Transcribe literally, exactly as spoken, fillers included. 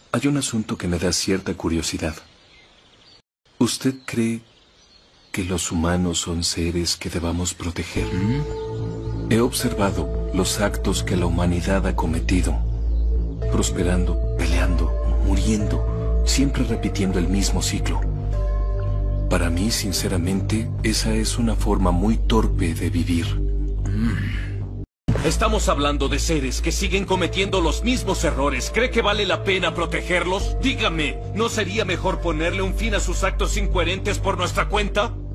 Hay un asunto que me da cierta curiosidad. ¿Usted cree que los humanos son seres que debamos proteger? ¿Mm? He observado los actos que la humanidad ha cometido, prosperando, peleando, muriendo, siempre repitiendo el mismo ciclo. Para mí, sinceramente, esa es una forma muy torpe de vivir. Mm. Estamos hablando de seres que siguen cometiendo los mismos errores. ¿Cree que vale la pena protegerlos? Dígame, ¿no sería mejor ponerle un fin a sus actos incoherentes por nuestra cuenta?